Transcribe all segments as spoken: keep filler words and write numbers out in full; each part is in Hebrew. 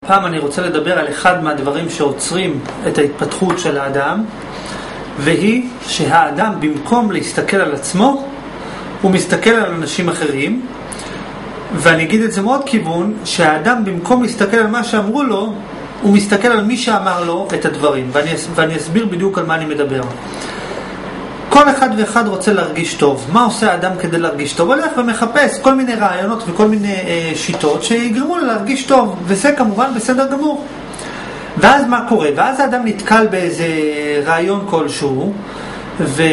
פעם אני רוצה לדבר על אחד מהדברים שעוצרים את ההתפתחות של האדם, והיא שהאדם במקום להסתכל על עצמו הוא מסתכל על אנשים אחרים. ואני אגיד את זה מאוד כיוון, שהאדם במקום להסתכל על מה שאמרו לו הוא מסתכל על מי שאמר לו את הדברים, ואני, ואני אסביר בדיוק על מה אני מדבר. כל אחד ואחד רוצה להרגיש טוב. מה עושה האדם כדי להרגיש טוב? הולך ומחפש כל מיני רעיונות וכל מיני אה, שיטות שיגרמו לו להרגיש טוב, וזה כמובן בסדר גמור. ואז מה קורה? ואז האדם נתקל באיזה רעיון כלשהו, ו...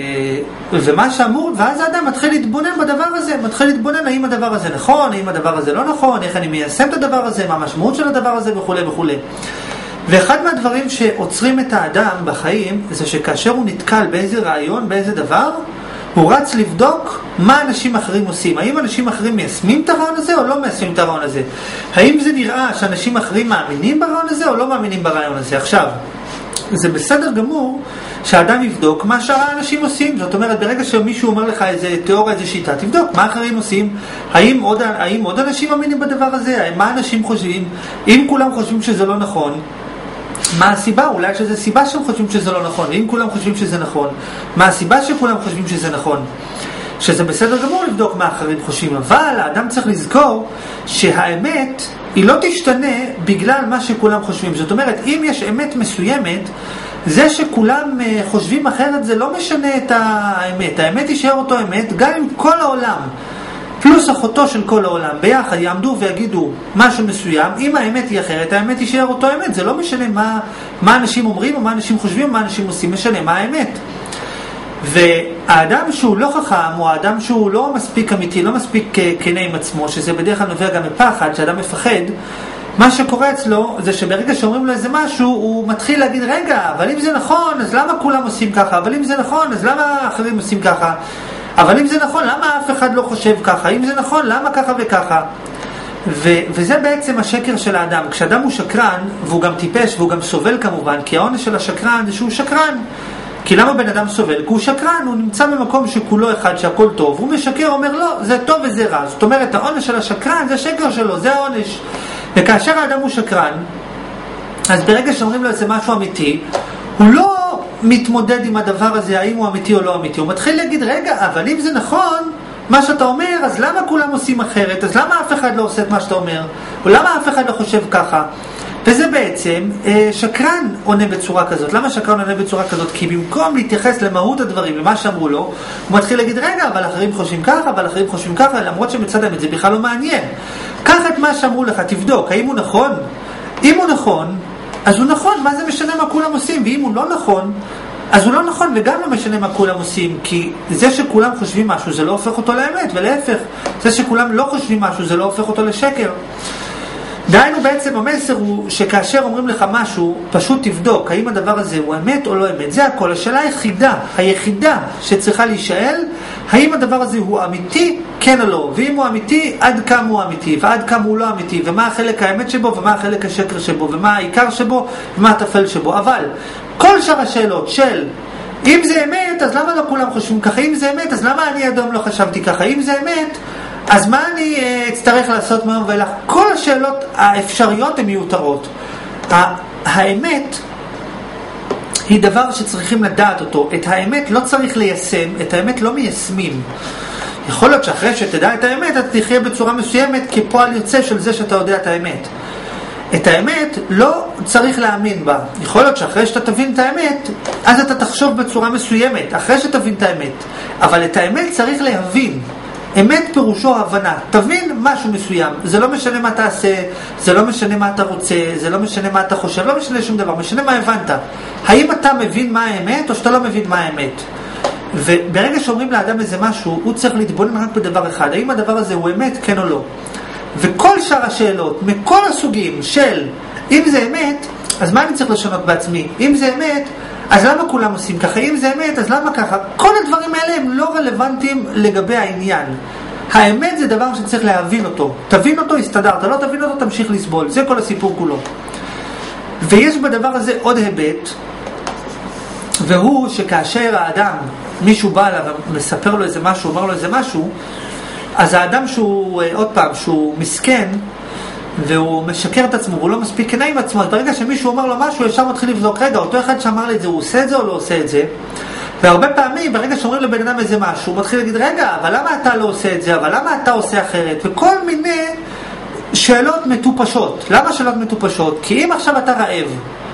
ומה שאמור, ואז האדם מתחיל להתבונן בדבר הזה, מתחיל להתבונן האם הדבר הזה נכון, האם הדבר הזה לא נכון, איך אני מיישם את הדבר הזה, מה המשמעות של הדבר הזה וכו' וכו'. ואחד מהדברים שעוצרים את האדם בחיים זה שכאשר הוא נתקל באיזה רעיון, באיזה דבר, הוא רץ לבדוק מה אנשים אחרים עושים. האם אנשים אחרים מיישמים את הרעיון הזה או לא מיישמים את הרעיון הזה? האם זה נראה שאנשים אחרים מאמינים ברעיון הזה או לא מאמינים ברעיון הזה? עכשיו, זה בסדר גמור שהאדם יבדוק מה שאר האנשים עושים. זאת אומרת, ברגע שמישהו אומר לך איזה תיאוריה, איזה שיטה, תבדוק מה אחרים עושים. האם עוד, האם עוד אנשים מאמינים בדבר הזה? מה אנשים חושבים? אם כולם חושבים שזה לא נכון, מה הסיבה? אולי שזה סיבה שהם חושבים שזה לא נכון. אם כולם חושבים שזה נכון, מה הסיבה שכולם חושבים שזה נכון? שזה בסדר גמור לבדוק מה אחרים חושבים, אבל האדם צריך לזכור שהאמת היא לא תשתנה בגלל מה שכולם חושבים. זאת אומרת, אם יש אמת מסוימת, זה שכולם חושבים אחרת זה לא משנה את האמת. האמת יישאר אותו אמת, גם אם כל העולם פלוס אחותו של כל העולם ביחד יעמדו ויגידו משהו מסוים, אם האמת היא אחרת, האמת יישאר אותו אמת. זה לא משנה מה, מה אנשים אומרים או מה אנשים חושבים או מה אנשים עושים, משנה מה האמת. והאדם שהוא לא חכם, או האדם שהוא לא מספיק אמיתי, לא מספיק כנה עם עצמו, שזה בדרך כלל נובע גם מפחד, שאדם מפחד, מה שקורה אצלו זה שברגע שאומרים לו איזה משהו, הוא מתחיל להגיד, רגע, אבל אם זה נכון, אז למה כולם עושים ככה? אבל אם זה נכון, אז למה אחרים עושים ככה? אבל אם זה נכון, למה אף אחד לא חושב ככה? אם זה נכון, למה ככה וככה? ו- וזה בעצם השקר של האדם. כשאדם הוא שקרן, והוא גם טיפש, והוא גם סובל כמובן, כי העונש של השקרן זה שהוא שקרן. כי למה בן אדם סובל? כי הוא שקרן, הוא נמצא במקום שכולו אחד, שהכל טוב, הוא משקר, אומר לא, זה טוב וזה רע. זאת אומרת, העונש של השקרן זה שקר שלו, זה העונש. וכאשר האדם הוא שקרן, אז ברגע שאומרים לו איזה משהו אמיתי, הוא לא מתמודד עם הדבר הזה, האם הוא אמיתי או לא אמיתי. הוא מתחיל להגיד, רגע, אבל אם זה נכון, מה שאתה אומר, אז למה כולם עושים אחרת? אז למה אף אחד לא עושה את מה שאתה אומר? או למה אף אחד לא חושב ככה? וזה בעצם, שקרן עונה בצורה כזאת. למה שקרן עונה בצורה כזאת? כי במקום להתייחס למהות הדברים, למה שאמרו לו, הוא מתחיל להגיד, רגע, אבל אחרים חושבים ככה, אבל אחרים חושבים ככה, למרות שמצד האמת זה בכלל לא מעניין. קח את מה שאמרו לך, תבדוק, האם הוא נכון? אם הוא נכון, אז הוא נכון, מה זה משנה מה כולם עושים? ואם הוא לא נכון, אז הוא לא נכון, וגם לא משנה מה כולם עושים, כי זה שכולם חושבים משהו זה לא הופך אותו לאמת, ולהפך, זה שכולם לא חושבים משהו זה לא הופך אותו לשקר. דהיינו בעצם המסר הוא שכאשר אומרים לך משהו, פשוט תבדוק האם הדבר הזה הוא אמת או לא אמת. זה הכל. השאלה היחידה, היחידה שצריכה להישאל, האם הדבר הזה הוא אמיתי, כן או לא. ואם הוא אמיתי, עד כמה הוא אמיתי, ועד כמה הוא לא אמיתי, ומה החלק האמת שבו, ומה החלק השקר שבו, ומה העיקר שבו, ומה התפל שבו. אבל כל שאר השאלות של אם זה אמת, אז למה לא כולם חושבים ככה? אם זה אמת, אז למה אני אדום לא חשבתי ככה? אם זה אמת, אז מה אני uh, אצטרך לעשות מהיום ואילך? כל השאלות האפשריות הן מיותרות. האמת היא דבר שצריכים לדעת אותו. את האמת לא צריך ליישם, את האמת לא מיישמים. יכול להיות שאחרי שתדע את האמת, אתה תחיה בצורה מסוימת כפועל יוצא של זה שאתה יודע את האמת. את האמת לא צריך להאמין בה. יכול להיות שאחרי שאתה תבין את האמת, אז אתה תחשוב בצורה מסוימת, אחרי שתבין את האמת. אבל את האמת צריך להבין. אמת פירושו הבנה. תבין משהו מסוים. זה לא משנה מה תעשה, זה לא משנה מה אתה רוצה, זה לא משנה מה אתה חושב, לא משנה שום דבר, משנה מה הבנת. האם אתה מבין מה האמת או שאתה לא מבין מה האמת? וברגע שאומרים לאדם איזה משהו, הוא צריך להתבונן רק בדבר אחד. האם הדבר הזה הוא אמת, כן או לא? וכל שאר השאלות, מכל הסוגים של אם זה אמת, אז מה אני צריך לשנות בעצמי? אם זה אמת, אז למה כולם עושים ככה? אם זה אמת, אז למה ככה? כל הדברים האלה הם לא רלוונטיים לגבי העניין. האמת זה דבר שצריך להבין אותו. תבין אותו, הסתדרת. לא תבין אותו, תמשיך לסבול. זה כל הסיפור כולו. ויש בדבר הזה עוד היבט, והוא שכאשר האדם, מישהו בא אליו ומספר לו איזה משהו, אומר לו איזה משהו, אז האדם שהוא, עוד פעם, שהוא מסכן, והוא משקר את עצמו, הוא לא מספיק כנה עם עצמו, אז ברגע שמישהו אומר לו משהו, ישר מתחיל לבדוק, רגע, אותו אחד שאמר לי את זה, הוא עושה את זה או לא עושה את זה? והרבה פעמים, ברגע שאומרים לבן אדם איזה משהו, הוא מתחיל להגיד, רגע, אבל למה אתה לא עושה את זה? אבל למה אתה עושה אחרת? וכל מיני שאלות מטופשות. למה שאלות מטופשות? כי אם עכשיו אתה רעב,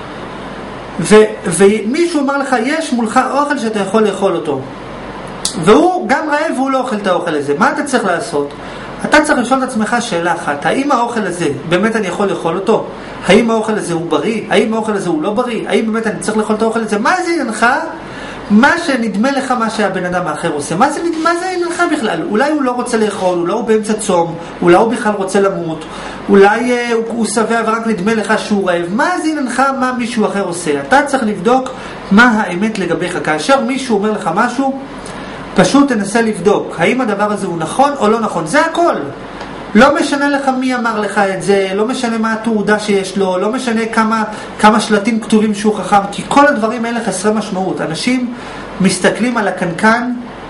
ו- ומישהו אומר לך, יש מולך אוכל שאתה יכול לאכול אותו, והוא גם רעב והוא לא אוכל את האוכל הזה, מה אתה צריך לעשות? אתה צריך לשאול את עצמך שאלה אחת, האם האוכל הזה, באמת אני יכול לאכול אותו? האם האוכל הזה הוא בריא? האם האוכל הזה הוא לא בריא? האם באמת אני צריך לאכול את האוכל הזה? מה זה עניינך? מה שנדמה לך מה שהבן אדם האחר עושה? מה זה, מה זה עניינך בכלל? אולי הוא לא רוצה לאכול, אולי הוא באמצע צום, אולי הוא בכלל רוצה למות, אולי אה, הוא, הוא שבע ורק נדמה לך שהוא רעב. מה זה עניינך מה מישהו אחר עושה? אתה צריך לבדוק מה האמת לגביך. כאשר מישהו אומר לך משהו, פשוט תנסה לבדוק האם הדבר הזה הוא נכון או לא נכון. זה הכל. לא משנה לך מי אמר לך את זה, לא משנה מה התעודה שיש לו, לא משנה כמה, כמה שלטים כתובים שהוא חכם, כי כל הדברים האלה חסרי משמעות. אנשים מסתכלים על הקנקן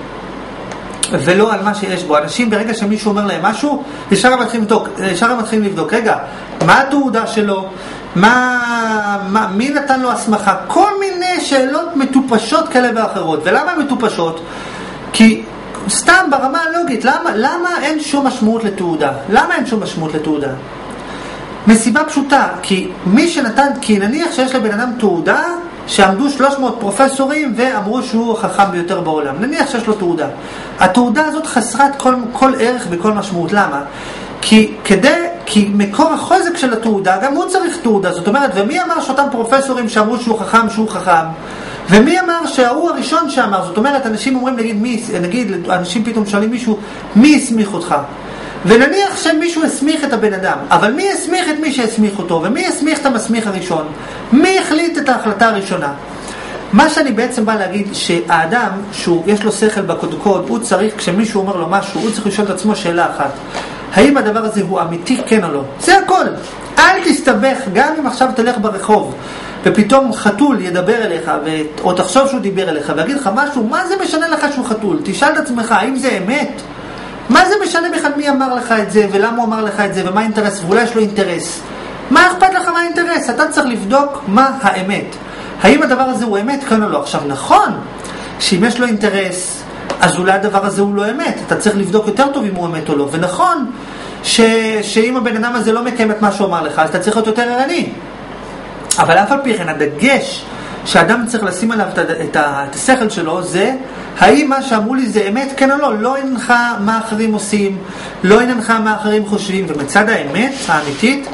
ולא על מה שיש בו. אנשים ברגע שמישהו אומר להם משהו, ישר הם מתחילים לבדוק, ישר הם מתחילים לבדוק, רגע, מה התעודה שלו? מה, מה, מי נתן לו הסמכה? כל מיני שאלות מטופשות כאלה ואחרות. ולמה הן מטופשות? כי סתם ברמה הלוגית, למה, למה אין שום משמעות לתעודה? למה אין שום משמעות לתעודה? מסיבה פשוטה, כי מי שנתן, כי נניח שיש לבן אדם תעודה, שעמדו שלוש מאות פרופסורים ואמרו שהוא החכם ביותר בעולם. נניח שיש לו תעודה. התעודה הזאת חסרת כל, כל ערך וכל משמעות. למה? כי כדי, כי מקור החוזק של התעודה, גם הוא צריך תעודה. זאת אומרת, ומי אמר שאותם פרופסורים שאמרו שהוא חכם, שהוא חכם? ומי אמר שהוא הראשון שאמר? זאת אומרת, אנשים אומרים, נגיד, מי, נגיד, אנשים פתאום שואלים מישהו, מי הסמיך אותך? ונניח שמישהו הסמיך את הבן אדם, אבל מי הסמיך את מי שהסמיך אותו? ומי הסמיך את המסמיך הראשון? מי החליט את ההחלטה הראשונה? מה שאני בעצם בא להגיד, שהאדם, שיש לו שכל בקודקוד, הוא צריך, כשמישהו אומר לו משהו, הוא צריך לשאול את עצמו שאלה אחת. האם הדבר הזה הוא אמיתי, כן או לא? זה הכל. אל תסתבך, גם אם עכשיו תלך ברחוב, ופתאום חתול ידבר אליך, או תחשוב שהוא דיבר אליך, ויגיד לך משהו, מה זה משנה לך שהוא חתול? תשאל את עצמך, האם זה אמת? מה זה משנה בכלל מי אמר לך את זה, ולמה הוא אמר לך את זה, ומה האינטרס, ואולי יש לו אינטרס? מה אכפת לך מה האינטרס? אתה צריך לבדוק מה האמת. האם הדבר הזה הוא אמת, כן או לא? עכשיו, נכון, שאם יש לו אינטרס, אז אולי הדבר הזה הוא לא אמת. אתה צריך לבדוק יותר טוב אם הוא אמת או לא. ונכון, ש... שאם הבן אדם הזה לא מקיים את מה שהוא אמר לך, אז אתה צריך להיות יותר ערני. אבל אף על פי כן, הדגש שאדם צריך לשים עליו את, את, את השכל שלו, זה האם מה שאמרו לי זה אמת, כן או לא. לא אינך מה אחרים עושים, לא אינך מה אחרים חושבים. ומצד האמת האמיתית,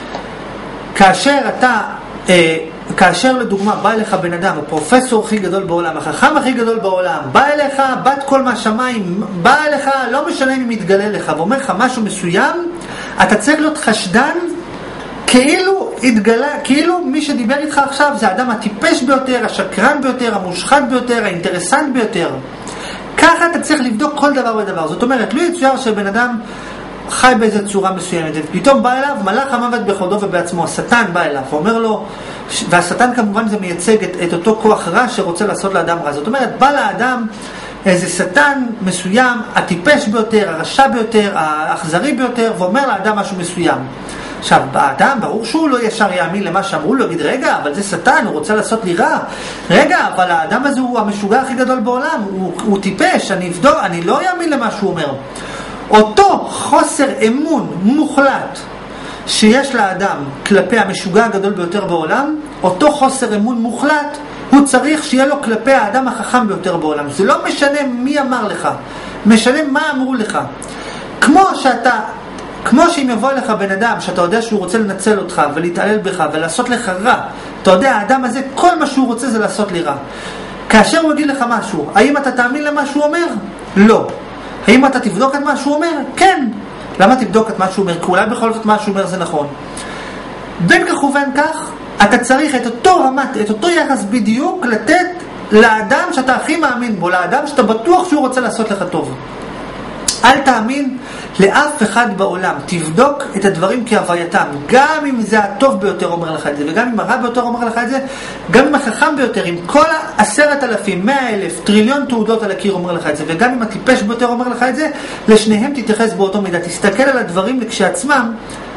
כאשר אתה, אה, כאשר לדוגמה בא אליך בן אדם, הפרופסור הכי גדול בעולם, החכם הכי גדול בעולם, בא אליך, בת כל מהשמיים, בא אליך, לא משנה אם מתגלה לך, ואומר לך משהו מסוים, אתה צריך להיות חשדן, כאילו התגלה, כאילו מי שדיבר איתך עכשיו זה האדם הטיפש ביותר, השקרן ביותר, המושחת ביותר, האינטרסנט ביותר. ככה אתה צריך לבדוק כל דבר ודבר. זאת אומרת, לא יצויר שבן אדם חי באיזו צורה מסוימת, ופתאום בא אליו מלאך המוות בחודו ובעצמו, השטן בא אליו, ואומר לו, והשטן כמובן זה מייצג את, את אותו כוח רע שרוצה לעשות לאדם רע. זאת אומרת, בא לאדם איזה שטן מסוים, הטיפש ביותר, הרשע ביותר, האכזרי ביותר, ואומר לאדם משהו מסוים. עכשיו, האדם, ברור שהוא לא ישר יאמין למה שאמרו לו, יגיד, רגע, אבל זה שטן, הוא רוצה לעשות לי רע. רגע, אבל האדם הזה הוא המשוגע הכי גדול בעולם, הוא, הוא טיפש, אני אבדוק, אני לא יאמין למה שהוא אומר. אותו חוסר אמון מוחלט שיש לאדם כלפי המשוגע הגדול ביותר בעולם, אותו חוסר אמון מוחלט הוא צריך שיהיה לו כלפי האדם החכם ביותר בעולם. זה לא משנה מי אמר לך, משנה מה אמרו לך. כמו שאתה, כמו שאם יבוא לך בן אדם שאתה יודע שהוא רוצה לנצל אותך ולהתעלל בך ולעשות לך רע, אתה יודע, האדם הזה כל מה שהוא רוצה זה לעשות לי רע. כאשר הוא יגיד לך משהו, האם אתה תאמין למה שהוא אומר? לא. האם אתה תבדוק את מה שהוא אומר? כן. למה תבדוק את מה שהוא אומר? כי אולי בכל זאת מה שהוא אומר זה נכון. בין כך ובין כך, אתה צריך את אותו רמת, את אותו יחס בדיוק לתת לאדם שאתה הכי מאמין בו, לאדם שאתה בטוח שהוא רוצה לעשות לך טוב. אל תאמין לאף אחד בעולם. תבדוק את הדברים כהווייתם. גם אם זה הטוב ביותר אומר לך את זה, וגם אם הרע ביותר אומר לך את זה, גם אם החכם ביותר, עם כל עשרת אלפים, מאה אלף, טריליון תעודות על הקיר אומר לך את זה, וגם אם הטיפש ביותר אומר לך את זה, לשניהם תתייחס באותו מידה. תסתכל על הדברים כשעצמם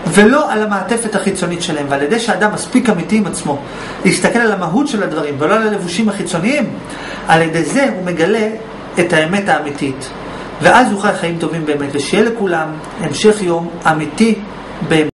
ולא על המעטפת החיצונית שלהם. ועל ידי שאדם מספיק אמיתי עם עצמו, להסתכל על המהות של הדברים ולא על הלבושים החיצוניים, על ידי זה הוא מגלה את האמת האמיתית. ואז הוא חי חיים טובים באמת, ושיהיה לכולם המשך יום אמיתי באמת.